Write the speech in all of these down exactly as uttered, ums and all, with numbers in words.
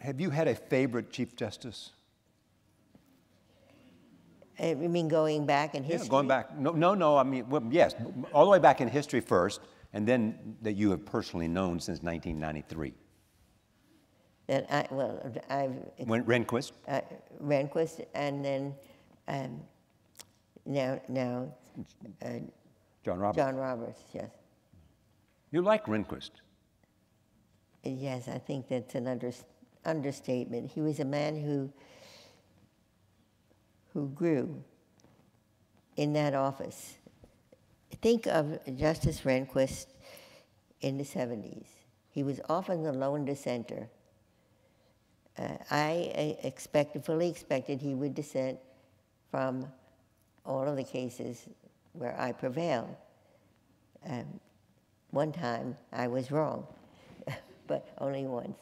have you had a favorite Chief Justice? Uh, You mean going back in history? Yeah, going back. No, no, no. I mean, well, yes, all the way back in history first, and then that you have personally known since nineteen ninety-three. That I, well, I've... When Rehnquist? Uh, Rehnquist, and then um, now, now uh, John Roberts. John Roberts, yes. You like Rehnquist? Yes, I think that's an under, understatement. He was a man who who grew in that office. Think of Justice Rehnquist in the seventies. He was often the lone dissenter. Uh, I expected, fully expected he would dissent from all of the cases where I prevailed. Um, one time I was wrong, but only once.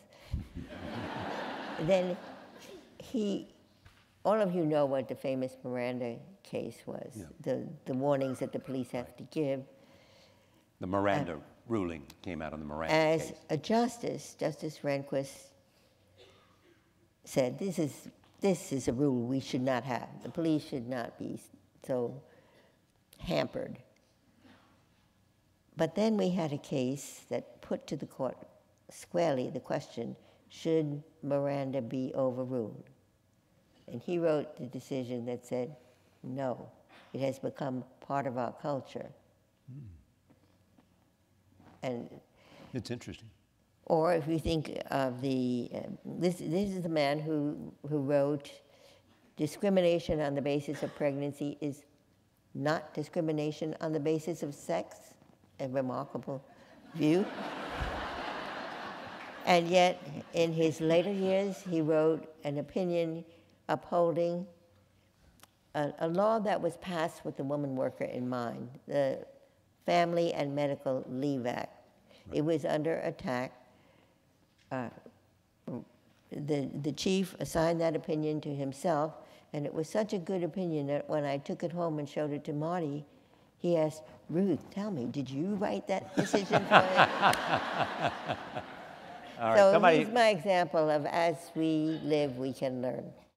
Then he, all of you know what the famous Miranda case was, yeah. the, the warnings that the police have to give. The Miranda uh, ruling came out on the Miranda as case. As a justice, Justice Rehnquist said, this is, this is a rule we should not have. The police should not be so hampered. But then we had a case that put to the court squarely the question, should Miranda be overruled? And he wrote the decision that said, no, it has become part of our culture. Mm. And it's interesting. Or if you think of the, uh, this, this is the man who, who wrote, discrimination on the basis of pregnancy is not discrimination on the basis of sex, a remarkable view. And yet, in his later years, he wrote an opinion upholding a, a law that was passed with the woman worker in mind, the Family and Medical Leave Act. Right. It was under attack. Uh, the, the chief assigned that opinion to himself, and it was such a good opinion that when I took it home and showed it to Marty, he asked, Ruth, tell me, did you write that decision for him? All right, so somebody... he's my example of as we live, we can learn.